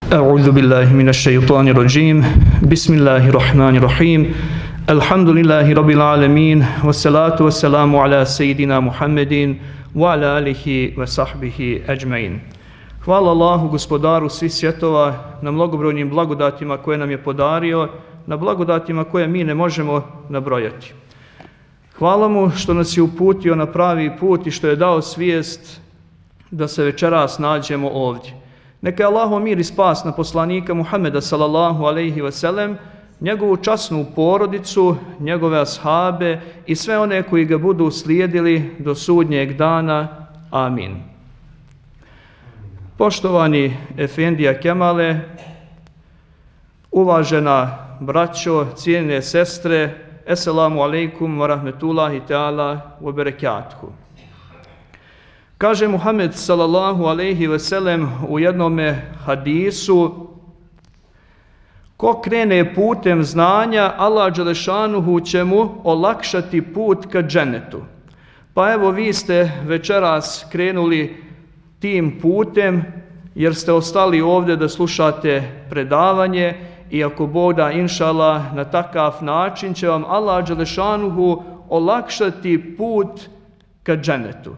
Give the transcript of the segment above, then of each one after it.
أعوذ بالله من الشيطان الرجيم بسم الله الرحمن الرحيم الحمد لله رب العالمين والصلاة والسلام على سيدنا محمد وعلى آله وصحبه أجمعين. Hvala Allahu, gospodaru svih svjetova, na mnogobrojnim blagodatima koje nam je podario, na blagodatima koje mi ne možemo nabrojati. Hvala mu što nas je uputio na pravi put i što je dao svijest da se večeras nađemo ovdje. Neka je Allahov mir i spas na poslanika Muhameda sallallahu alejhi ve sellem, njegovu časnu porodicu, njegove ashabe i sve one koji ga budu slijedili do sudnjeg dana. Amin. Poštovani efendija Kemale, uvažena braćo, cijenjene sestre, Esselamu alaikum wa rahmetullahi ta'ala wa barakatuhu. Kaže Muhammed sallallahu alejhi ve sellem u jednome hadisu: ko krene putem znanja, Allah dželešanuhu će mu olakšati put ka džennetu. Pa evo, vi ste večeras krenuli tim putem jer ste ostali ovdje da slušate predavanje i ako Bog da, inšallah, na takav način će vam Allah dželešanuhu olakšati put ka džennetu.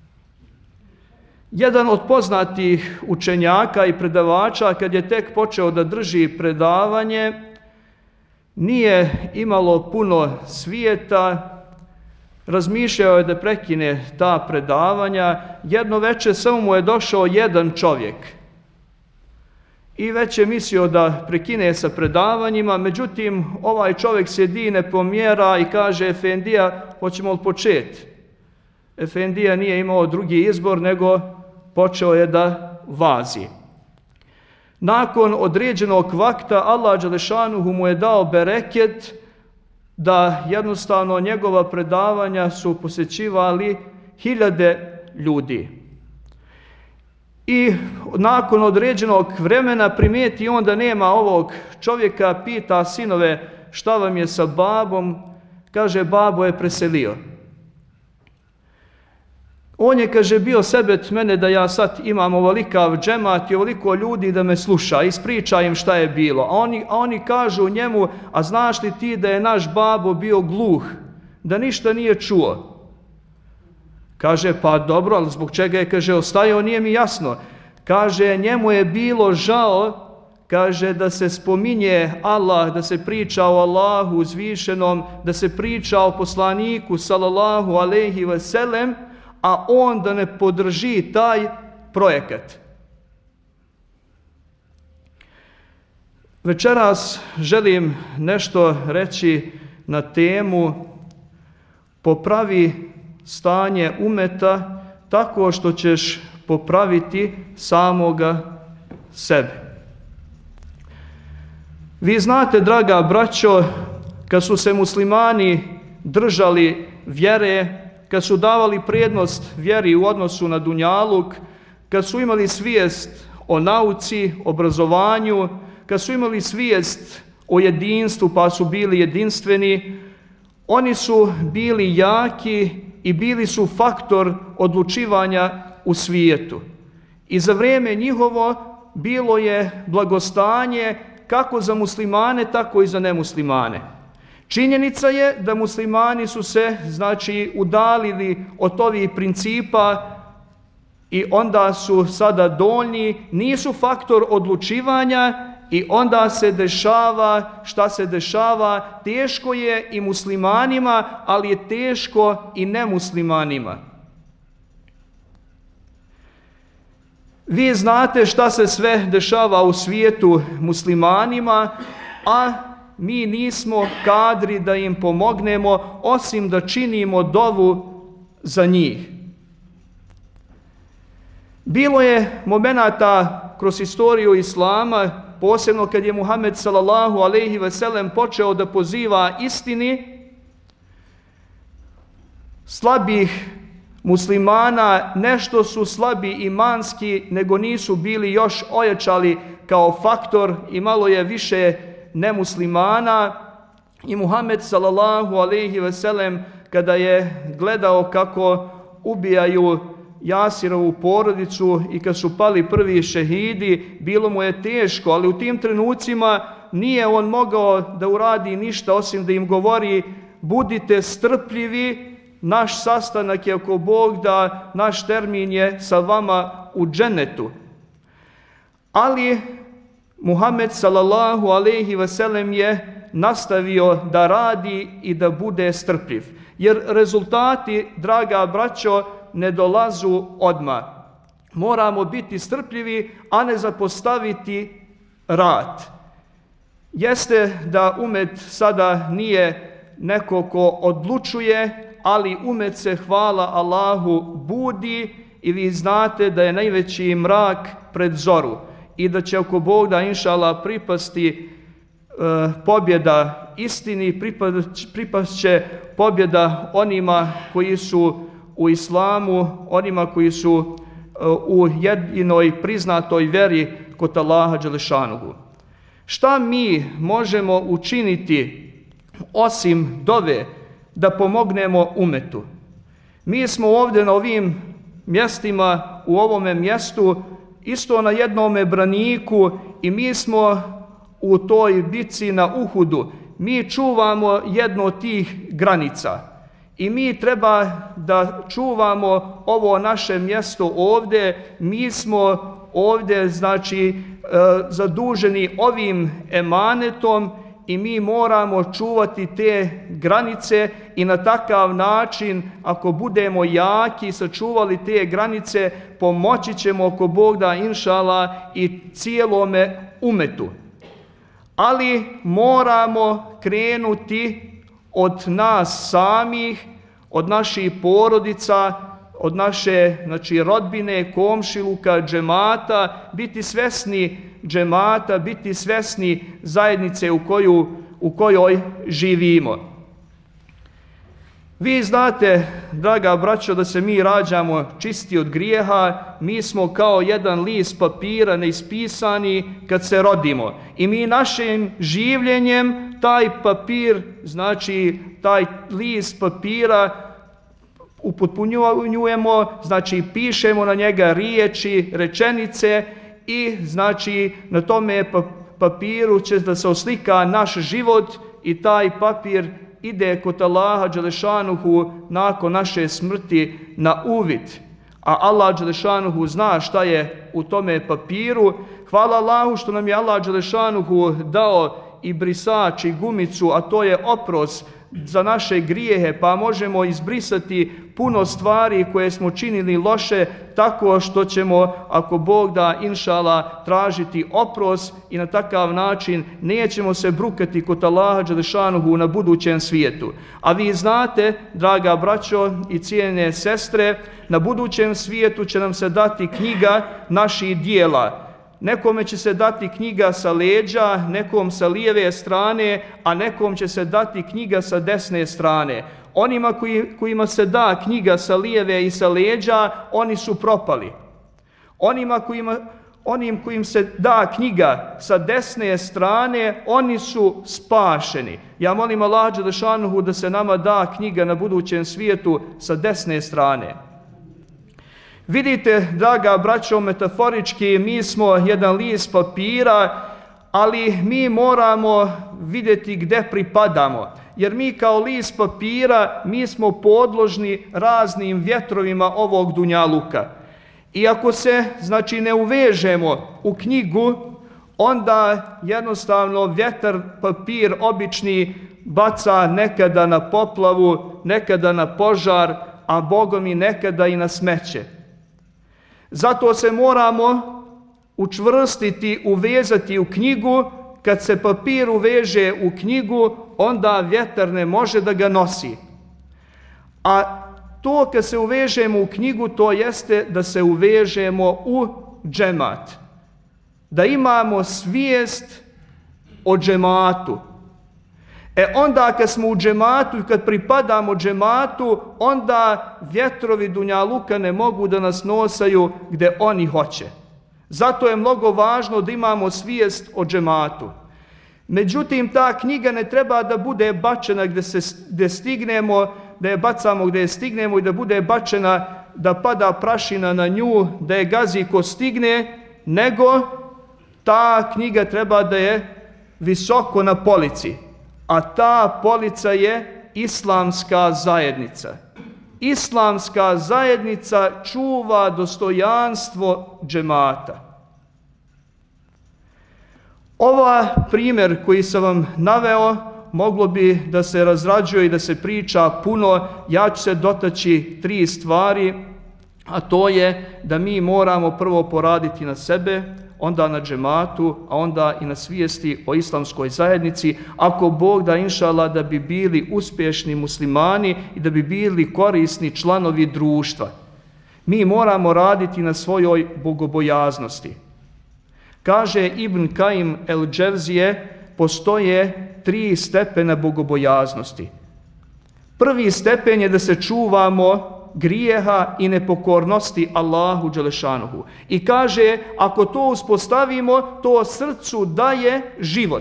Jedan od poznatih učenjaka i predavača, kad je tek počeo da drži predavanje, nije imalo puno svijeta, razmišljao je da prekine ta predavanja. Jedno večer samo mu je došao jedan čovjek i već je mislio da prekine sa predavanjima, međutim ovaj čovjek sjedi, ne pomjera i kaže: efendija, hoćemo li početi? Efendija nije imao drugi izbor nego počeo je da vazi. Nakon određenog vakta Allah dželešanuhu mu je dao bereket da jednostavno njegova predavanja su posjećivali hiljade ljudi. I nakon određenog vremena primijeti on da nema ovog čovjeka, pita sinove: šta vam je sa babom? Kaže: babo je preselio. On je, kaže, bio sebet mene da ja sad imam ovolikav džemat i ovoliko ljudi da me sluša, ispriča im šta je bilo. A oni kažu njemu: a znaš li ti da je naš babo bio gluh, da ništa nije čuo? Kaže: pa dobro, ali zbog čega je, kaže, ostajao, nije mi jasno. Kaže: njemu je bilo žao, kaže, da se spominje Allah, da se priča o Allahu uzvišenom, da se priča o poslaniku sallallahu alejhi ve sellem, a on da ne podrži taj projekat. Večeras želim nešto reći na temu popravi stanje umeta tako što ćeš popraviti samoga sebe. Vi znate, draga braćo, kad su se muslimani držali vjere, kad su davali prednost vjeri u odnosu na dunjaluk, kad su imali svijest o nauci, obrazovanju, kad su imali svijest o jedinstvu pa su bili jedinstveni, oni su bili jaki i bili su faktor odlučivanja u svijetu. I za vrijeme njihovo bilo je blagostanje kako za muslimane, tako i za nemuslimane. Činjenica je da muslimani su se, znači, udalili od ovih principa i onda su sada donji, nisu faktor odlučivanja i onda se dešava šta se dešava. Teško je i muslimanima, ali je teško i nemuslimanima. Vi znate šta se sve dešava u svijetu muslimanima, a mi nismo kadri da im pomognemo, osim da činimo dovu za njih. Bilo je momenata kroz istoriju islama, posebno kad je Muhammed sallallahu alejhi ve sellem počeo da poziva istini, slabih muslimana, nešto su slabi imanski, nego nisu bili još ojačali kao faktor i malo je više nemuslimana. I Muhammed sallallahu alejhi ve sellem, kada je gledao kako ubijaju Jasirovu porodicu i kad su pali prvi šehidi, bilo mu je teško, ali u tim trenucima nije on mogao da uradi ništa osim da im govori: budite strpljivi, naš sastanak je ako Bog da, naš termin je sa vama u džennetu. Ali Muhammed sallallahu alejhi ve sellem je nastavio da radi i da bude strpljiv. Jer rezultati, draga braćo, ne dolazu odmah. Moramo biti strpljivi, a ne zapostaviti rad. Jeste da umet sada nije neko ko odlučuje, ali umet se, hvala Allahu, budi i vi znate da je najveći mrak pred zoru i da će ako Bog da inšallah pripasti pobjeda istini, pripast će pobjeda onima koji su u islamu, onima koji su u jedinoj priznatoj vjeri kod Allaha dželešanuhu. Šta mi možemo učiniti osim dove da pomognemo umetu? Mi smo ovdje na ovim mjestima, u ovome mjestu, isto na jednome braniku i mi smo u toj bitci na Uhudu. Mi čuvamo jedno od tih granica i mi treba da čuvamo ovo naše mjesto ovdje. Mi smo ovdje zaduženi ovim emanetom i mi moramo čuvati te granice i na takav način, ako budemo jaki, sačuvali te granice, pomoći ćemo ako Bog da inšallah i cijelome umetu. Ali moramo krenuti od nas samih, od naših porodica, od naše rodbine, komšiluka, džemata, biti svjesni džemata, biti svjesni zajednice u kojoj živimo. Vi znate, draga braćo, da se mi rađamo čisti od grijeha, mi smo kao jedan list papira neispisani kad se rodimo. I mi našim življenjem taj papir, taj list papira upotpunjujemo, pišemo na njega riječi, rečenice i na tome papiru će da se oslika naš život i taj papir ide kod Allaha dželešanuhu nakon naše smrti na uvid. A Allah dželešanuhu zna šta je u tome papiru. Hvala Allahu što nam je Allah dželešanuhu dao i brisač i gumicu, a to je oprost za naše grijehe, pa možemo izbrisati puno stvari koje smo činili loše, tako što ćemo, ako Bog da inšallah, tražiti oprost i na takav način nećemo se brukati kod Allaha dželešanuhu na budućem svijetu. A vi znate, draga braćo i cijene sestre, na budućem svijetu će nam se dati knjiga naših dijela. Nekome će se dati knjiga sa leđa, nekom sa lijeve strane, a nekom će se dati knjiga sa desne strane. Onima kojima se da knjiga sa lijeve i sa leđa, oni su propali. Onim kojim se da knjiga sa desne strane, oni su spašeni. Ja molim Allah dželešanuhu da se nama da knjiga na budućem svijetu sa desne strane. Vidite, draga braćo, metaforički mi smo jedan list papira, ali mi moramo vidjeti gdje pripadamo. Jer mi kao list papira, mi smo podložni raznim vjetrovima ovog dunjaluka. I ako se, ne uvežemo u knjigu, onda jednostavno vjetar, papir obični baca nekada na poplavu, nekada na požar, a Bogom i nekada i na smeće. Zato se moramo učvrstiti, uvezati u knjigu. Kad se papir uveže u knjigu, onda vjetar ne može da ga nosi. A to kad se uvežemo u knjigu, to jeste da se uvežemo u džemat. Da imamo svijest o džematu. Onda kad smo u džematu i kad pripadamo džematu, onda vjetrovi dunjaluka ne mogu da nas nosaju gdje oni hoće. Zato je mnogo važno da imamo svijest o džematu. Međutim, ta knjiga ne treba da bude bačena gdje stignemo, da je bacamo gdje je stignemo i da bude bačena da pada prašina na nju, da je gazi ko stigne, nego ta knjiga treba da je visoko na polici. A ta polica je islamska zajednica. Islamska zajednica čuva dostojanstvo džemata. Ovaj primjer koji sam vam naveo moglo bi da se razrađuje i da se priča puno. Ja ću se dotaći 3 stvari, a to je da mi moramo prvo poraditi na sebe, onda na džematu, a onda i na svijesti o islamskoj zajednici, ako Bog da, inša Allah, da bi bili uspješni muslimani i da bi bili korisni članovi društva. Mi moramo raditi na svojoj bogobojaznosti. Kaže Ibn Kajim el-Dževzije, postoje 3 stepena bogobojaznosti. Prvi stepen je da se čuvamo grijeha i nepokornosti Allahu dželešanuhu. I kaže, ako to uspostavimo, to srcu daje život.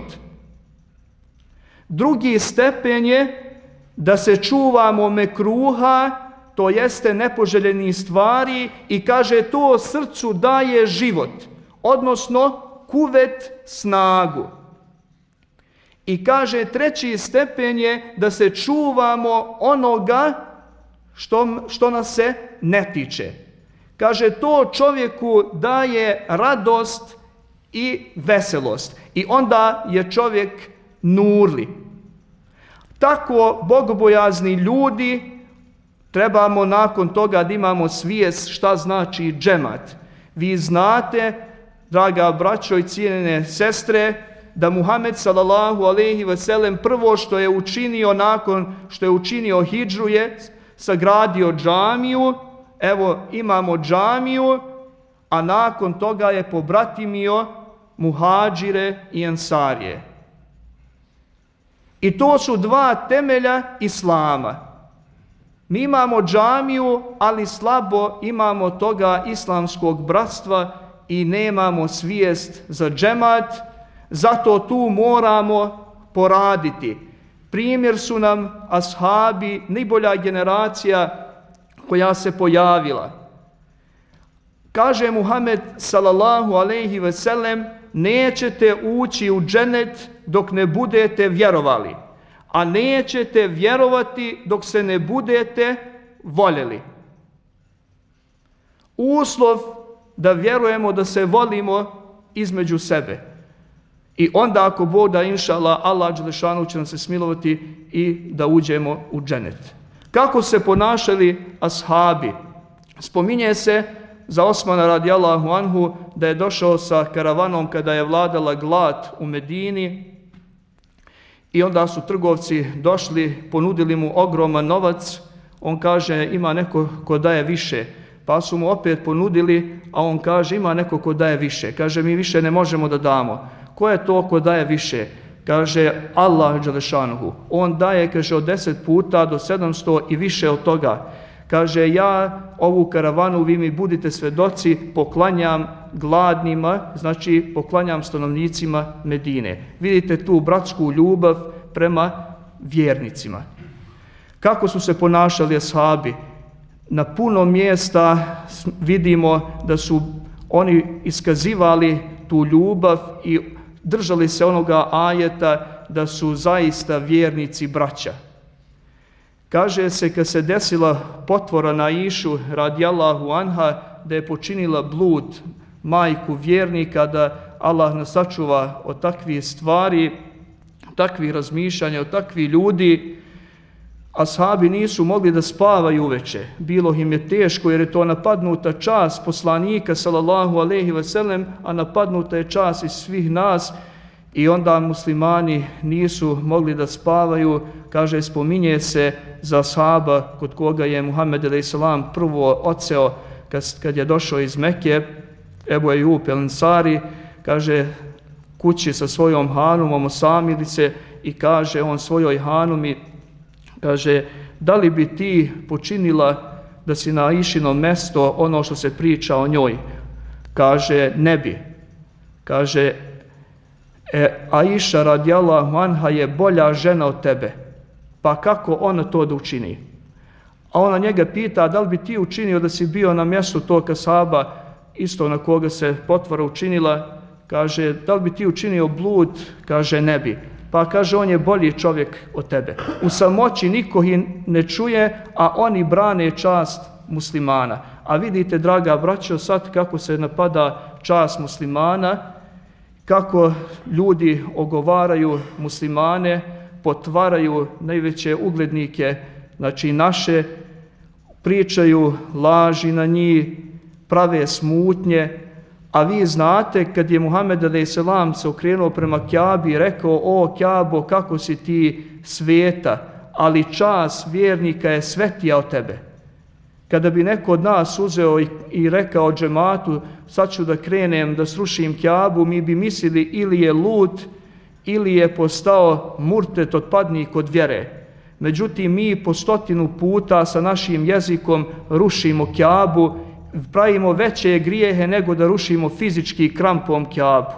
Drugi stepen je da se čuvamo mekruha, to jeste nepoželjenih stvari, i kaže, to srcu daje život, odnosno kuvet, snagu. I kaže, treći stepen je da se čuvamo onoga što nas se ne tiče. Kaže, to čovjeku daje radost i veselost. I onda je čovjek nurli. Tako bogobojazni ljudi trebamo nakon toga da imamo svijest šta znači džemat. Vi znate, draga braćo i cijenjene sestre, da Muhammed sallallahu alejhi ve sellem prvo što je učinio nakon što je učinio hidžru je sagradio džamiju. Evo, imamo džamiju, a nakon toga je pobratimio muhadžire i ensarije. I to su 2 temelja islama. Mi imamo džamiju, ali slabo imamo toga islamskog bratstva i nemamo svijest za džemat, zato tu moramo poraditi. Primjer su nam ashabi, najbolja generacija koja se pojavila. Kaže Muhammed sallallahu alejhi ve sellem, nećete ući u dženet dok ne budete vjerovali, a nećete vjerovati dok se ne budete voljeli. Uslov da vjerujemo, da se volimo između sebe. I onda ako Bog da, inša Allah, Allah dželešanu će nam se smilovati i da uđemo u dženet. Kako se ponašali ashabi? Spominje se za Osmana radijallahu anhu da je došao sa karavanom kada je vladala glad u Medini i onda su trgovci došli, ponudili mu ogroman novac. On kaže, ima neko ko daje više. Pa su mu opet ponudili, a on kaže, ima neko ko daje više. Kaže, mi više ne možemo da damo. Ko je to ko daje više? Kaže, Allah dželešanuhu. On daje, kaže, od 10 puta do 700 i više od toga. Kaže, ja ovu karavanu, vi mi budite svedoci, poklanjam gladnima, znači poklanjam stanovnicima Medine. Vidite tu bratsku ljubav prema vjernicima. Kako su se ponašali ashabi? Na puno mjesta vidimo da su oni iskazivali tu ljubav i držali se onoga ajeta da su zaista vjernici braća. Kaže se, kad se desila potvora na Išu radijallahu anha, da je počinila blud majku vjernika, da Allah nas sačuva od takvih stvari, takvih razmišljanja, od takvih ljudi. Ashabi nisu mogli da spavaju uveče. Bilo im je teško jer je to napadnuta čast poslanika sallallahu alejhi ve sellem, a napadnuta je čast i svih nas. I onda muslimani nisu mogli da spavaju. Kaže, spominje se za ashaba kod koga je Muhammed a.s. prvo odseo kad je došao iz Mekke, Ebu Ejub el-Ensari, kaže, kući sa svojom hanumom, osamili se i kaže on svojoj hanumi, kaže, da li bi ti počinila da si na Išino mesto ono što se priča o njoj? Kaže, ne bi. Kaže, Aisha radijallahu anha je bolja žena od tebe, pa kako ona to da učini? A ona njega pita, da li bi ti učinio da si bio na mjestu tog ashaba, isto na koga se potvora učinila? Kaže, da li bi ti učinio blud? Kaže, ne bi. Pa kaže, on je bolji čovjek od tebe. U samoći niko ih ne čuje, a oni brane čast muslimana. A vidite, draga braćo, sad kako se napada čast muslimana, kako ljudi ogovaraju muslimane, potvaraju najveće uglednike, znači naše, pričaju laži na njih, prave smutnje. A vi znate, kad je Muhammed a.s. se okrenuo prema Kjabi i rekao, o Kjabo, kako si ti sveta, ali čast vjernika je svetija od tebe. Kada bi neko od nas uzeo i rekao džematu, sad ću da krenem da srušim Kjabu, mi bi mislili ili je lud, ili je postao murtet, otpadnik od vjere. Međutim, mi po 100 puta sa našim jezikom rušimo Kjabu, pravimo veće grijehe nego da rušimo fizički krampom Kjabu.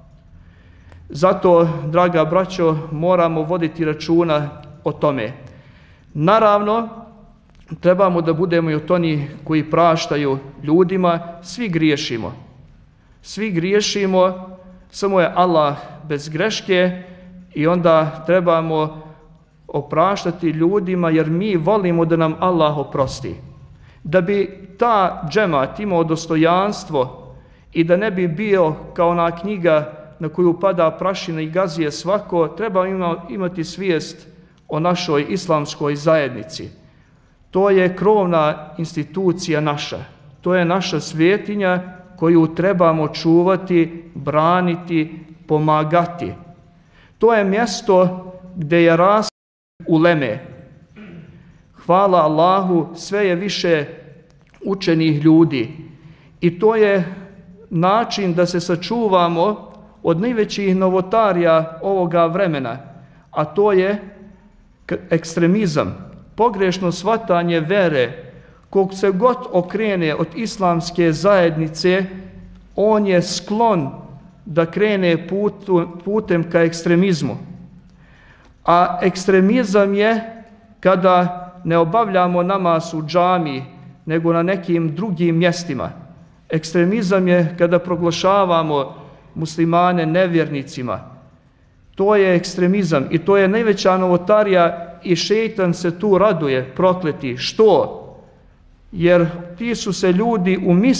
Zato, draga braćo, moramo voditi računa o tome. Naravno, trebamo da budemo i od onih koji praštaju ljudima. Svi griješimo. Svi griješimo, samo je Allah bez greške i onda trebamo opraštati ljudima jer mi volimo da nam Allah oprosti. Da bi ta džemat imao dostojanstvo i da ne bi bio kao ona knjiga na koju pada prašina i gazije svako, treba imati svijest o našoj islamskoj zajednici. To je krovna institucija naša. To je naša svetinja koju trebamo čuvati, braniti, pomagati. To je mjesto gdje je rast uleme. Hvala Allahu, sve je više učenih ljudi. I to je način da se sačuvamo od najvećih novotarija ovoga vremena, a to je ekstremizam, pogrešno shvatanje vere. Kog se god okrene od islamske zajednice, on je sklon da krene putem ka ekstremizmu. A ekstremizam je kada ne obavljamo namaz u džamiji, nego na nekim drugim mjestima. Ekstremizam je kada proglašavamo muslimane nevjernicima. To je ekstremizam i to je najveća novotarija i šejtan se tu raduje, prokleti. Što? Jer ti su se ljudi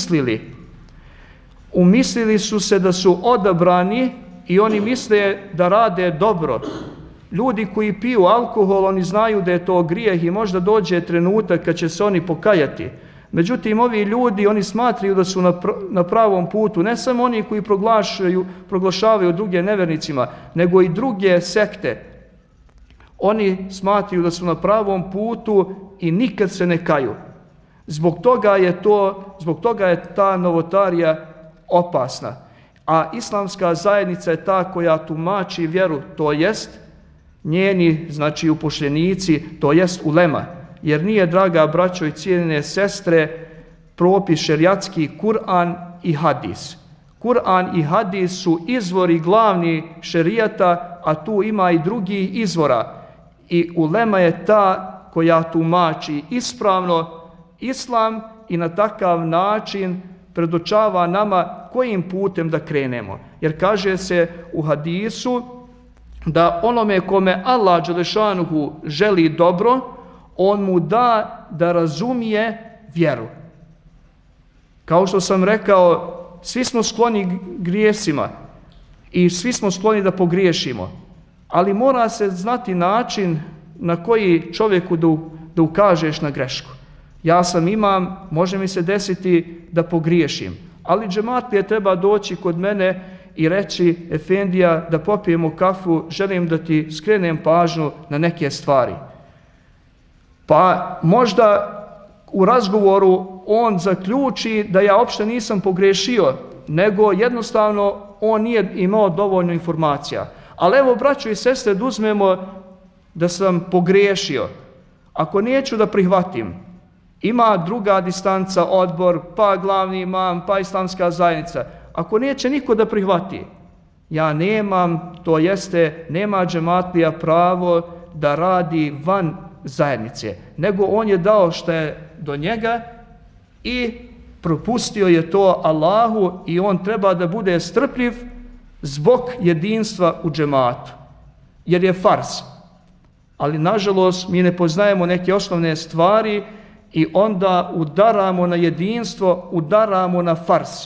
umislili su se da su odabrani i oni misle da rade dobro. Ljudi koji piju alkohol, oni znaju da je to grijeh i možda dođe trenutak kad će se oni pokajati. Međutim, ovi ljudi, oni smatraju da su na pravom putu, ne samo oni koji proglašavaju druge nevjernicima, nego i druge sekte. Oni smatraju da su na pravom putu i nikad se ne kaju. Zbog toga je ta novotarija opasna. A islamska zajednica je ta koja tumači vjeru, to jest njeni, znači upošljenici, to jest ulema. Jer nije, draga braćo i cijenjene sestre, propis šerijatski Kur'an i hadis. Kur'an i hadis su izvori glavni šerijata, a tu ima i drugih izvora. I ulema je ta koja tumači ispravno islam i na takav način predočava nama kojim putem da krenemo. Jer kaže se u hadisu da onome kome Allah dželešanuhu želi dobro, on mu da razumije vjeru. Kao što sam rekao, svi smo skloni grijesima i svi smo skloni da pogriješimo, ali mora se znati način na koji čovjeku da ukažeš na grešku. Ja sam imam, može mi se desiti da pogriješim, ali džematlije treba doći kod mene i reći, efendija, da popijemo kafu, želim da ti skrenem pažnju na neke stvari. Pa možda u razgovoru on zaključi da ja uopšte nisam pogriješio, nego jednostavno on nije imao dovoljno informacija. Ali evo, braćo i sestre, da uzmemo da sam pogriješio. Ako neću da prihvatim, ima druga distanca, odbor, pa glavni imam, pa islamska zajednica. Ako neće niko da prihvati, ja nemam, to jeste, nema džematlija pravo da radi van zajednice, nego on je dao što je do njega i propustio je to Allahu i on treba da bude strpljiv zbog jedinstva u džematu, jer je fars. Ali nažalost mi ne poznajemo neke osnovne stvari i onda udaramo na jedinstvo, udaramo na fars.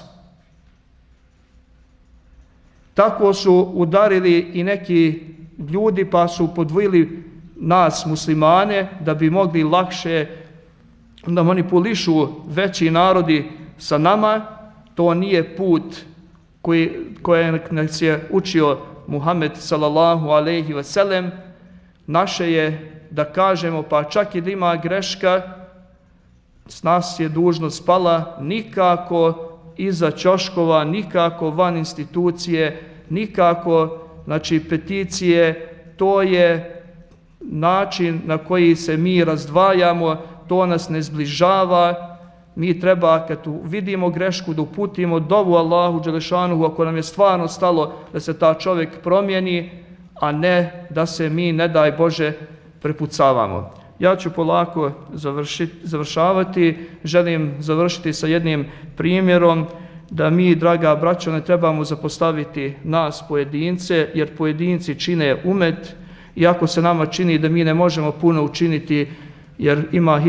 Tako su udarili i neki ljudi pa su podvojili nas muslimane da bi mogli lakše da manipulišu veći narodi sa nama. To nije put koje nas je učio Muhammed sallallahu alejhi ve sellem. Naše je da kažemo pa čak i da ima greška, s nas je dužnost pala, nikako iza ćoškova, nikako van institucije, nikako, znači peticije, to je način na koji se mi razdvajamo, to nas ne zbližava. Mi treba, kad vidimo grešku, da uputimo dovu Allahu dželešanuhu ako nam je stvarno stalo da se ta čovjek promijeni, a ne da se mi, ne daj Bože, prepucavamo. Ja ću polako završavati. Želim završiti sa jednim primjerom da mi, draga braćo, ne trebamo zapostaviti nas pojedince, jer pojedinci čine umet, iako se nama čini da mi ne možemo puno učiniti, jer ima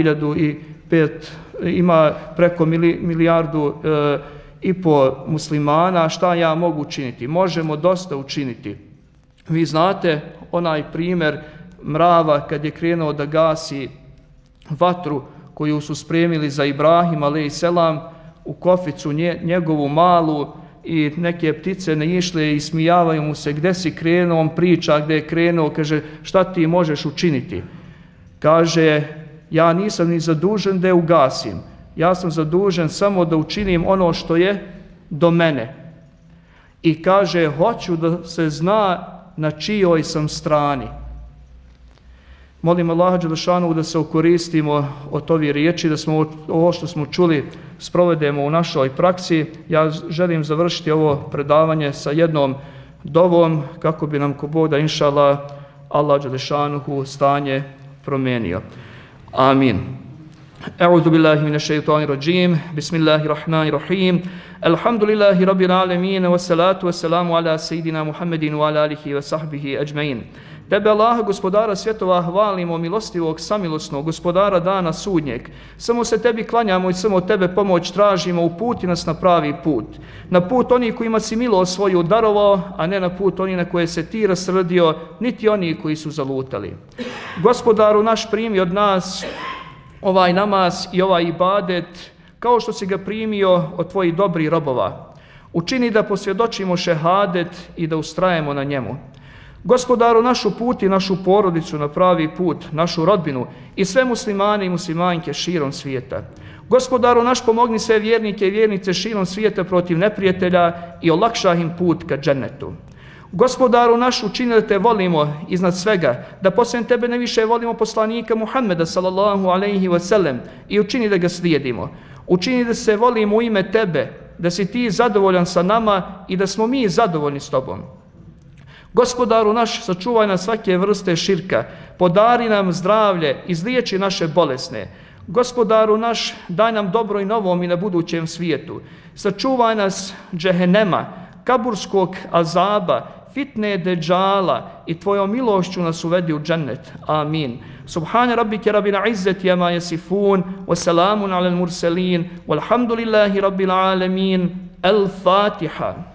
ima preko milijardu i po muslimana, šta ja mogu učiniti? Možemo dosta učiniti. Vi znate onaj primjer mrava kad je krenuo da gasi vatru koju su spremili za Ibrahim a.s. u koficu njegovu malu i neke ptice ne išle i smijavaju mu se, gdje si krenuo, on priča gdje je krenuo, kaže šta ti možeš učiniti? Kaže, ja nisam ni zadužen da je ugasim, ja sam zadužen samo da učinim ono što je do mene. I kaže, hoću da se zna na čijoj sam strani. Molim Allaha dželešanu da se okoristimo od ovih riječi, da smo ovo što smo čuli sprovedemo u našoj praksi. Ja želim završiti ovo predavanje sa jednom dovom kako bi nam ko Bog da inša Allah dželešanuhu stanje promijenio. Amin. A'udhu billahi minash shaitanir rajim. Bismillahirrahmanirrahim. Alhamdulillahi rabbil alamin wa salatu wa salamu ala seyyidina Muhammedin wa ala alihi wa sahbihi ajma'in. Tebe Allaha, gospodara svjetova, hvalimo, milostivog, samilosnog, gospodara dana sudnjeg. Samo se tebi klanjamo i samo tebe pomoć tražimo, uputi nas na pravi put. Na put onih kojima si milost svoju darovao, a ne na put onih na koje se ti rasrdio, niti oni koji su zalutali. Gospodaru naš, primi od nas ovaj namaz i ovaj ibadet, kao što si ga primio od tvojih dobrih robova. Učini da posvjedočimo šehadet i da ustrajemo na njemu. Gospodaru naš, uputi našu porodicu na pravi put, našu rodbinu i sve muslimane i muslimanke širom svijeta. Gospodaru naš, pomogni sve vjernike i vjernice širom svijeta protiv neprijatelja i olakšaj im put ka džennetu. Gospodaru naš, učini da te volimo iznad svega, da poslije tebe ne više volimo poslanika Muhammeda sallallahu alejhi ve sellem i učini da ga slijedimo. Učini da se volimo u ime tebe, da si ti zadovoljan sa nama i da smo mi zadovoljni s tobom. Gospodaru naš, sačuvaj nas svake vrste širka, podari nam zdravlje, izliječi naše bolesne. Gospodaru naš, daj nam dobro i novom i na budućem svijetu. Sačuvaj nas džehennema, kaburskog azaba, fitne deđala i tvojom milošću nas uvedi u džennet. Amin. Subhane rabbike rabbil izzati amma yasifun, wa salamun alal mursalin, walhamdulillahi rabbil alamin. Al-Fatiha.